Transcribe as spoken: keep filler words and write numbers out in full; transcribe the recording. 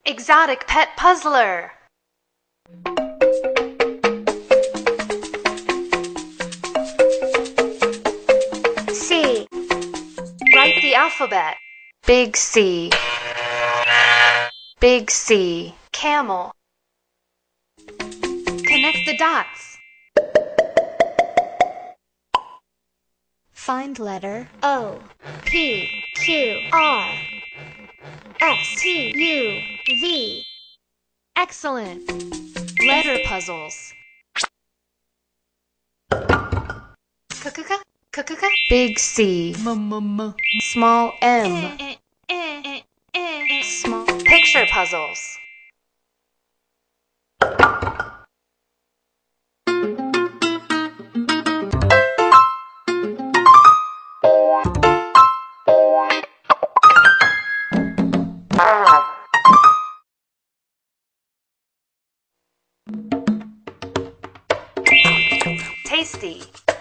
Exotic pet puzzler. C. Write the alphabet. Big C. Big C. Camel. Connect the dots. Find letter O, P, Q, R, S, T, U, V. Excellent. Letter puzzles. K-k-k, k-k-k. Big C. Small M. Small picture puzzles. Tasty.